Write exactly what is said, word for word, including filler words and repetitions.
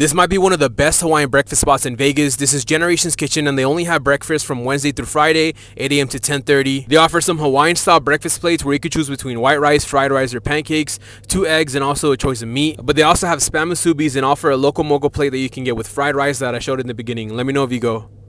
This might be one of the best Hawaiian breakfast spots in Vegas. This is Generations Kitchen, and they only have breakfast from Wednesday through Friday, eight A M to ten thirty. They offer some Hawaiian style breakfast plates where you could choose between white rice, fried rice, or pancakes, two eggs, and also a choice of meat. But they also have spam musubis and offer a local mogul plate that you can get with fried rice that I showed in the beginning. Let me know if you go.